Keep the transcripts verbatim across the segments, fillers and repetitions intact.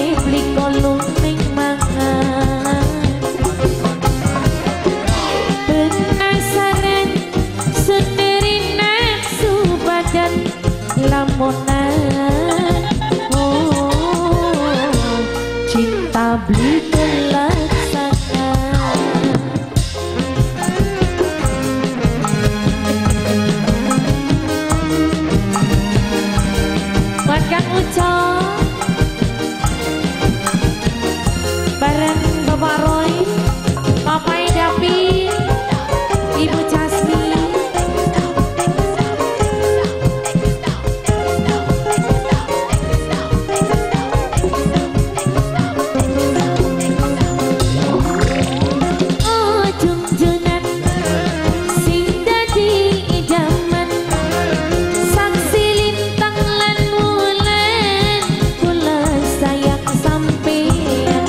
beli kolong ning mangan penasaran sendiri nafsu badan lamunan oh cinta beli terlaksana buat Kang Uco bareng Bapak Roy, Papai Dapi, Ibu Jasmi. Oh junjunan sing dadi idaman saksi lintang lan bulan kula sayang sampeyan.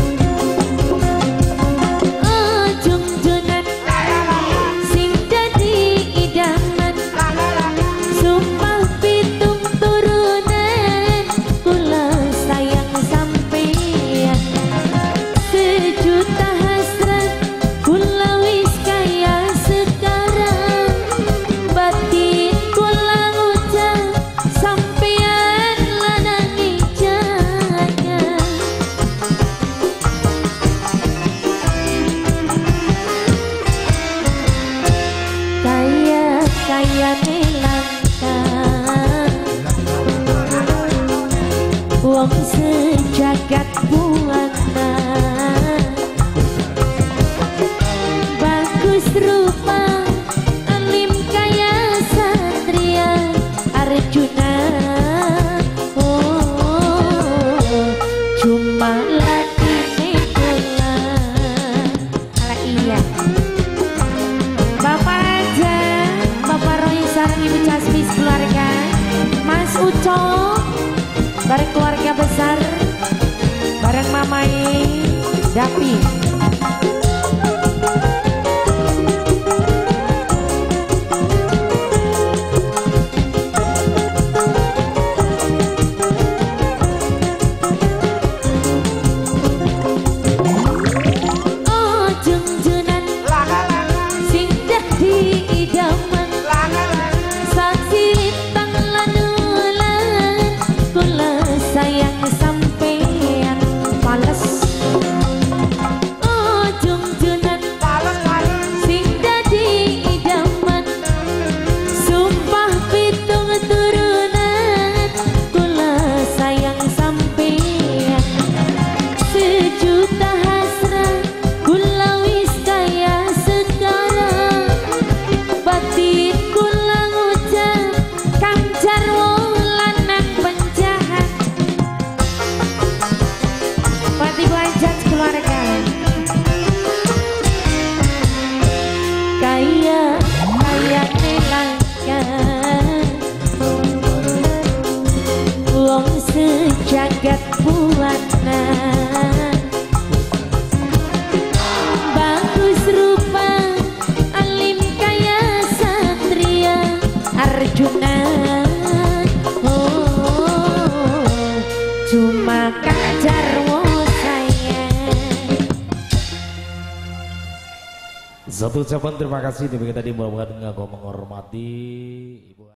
Oh junjunan sing dadi idaman sumpah pitung turunan kula sayang sampeyan. Sejuta hasrat kula wis kaya sekarang batin kula ngucap sampeyan lanang jaga kaya kaya nelangka wong sejagat buana bagus rupa alim kaya satria Arjuna oh cuma lagi kula ala iya Bapak Raja, Bapak Roy sareng Ibu Jasmi keluarga, Mas Uco, bareng keluarga besar, bareng Mamai Dapi. Oh junjunan sing dadi idaman saksi lintang lan bulan kula sayang sampeyan pales. Oh junjunan sing dadi idaman sumpah pitung turunan kula sayang sampeyan. Sejuta hasrat kula wis kaya sekarang batin kula ngucap kang jarwo lanang penjahat pati blanjat keluarga kaya kaya nelangka wong sejagat buana bagus rupa alim kaya satria Arjuna oh cuma Kang Jarwo sayang. Satu ucapan terima kasih dibagi tadi mudah-mudahan menghormati Ibu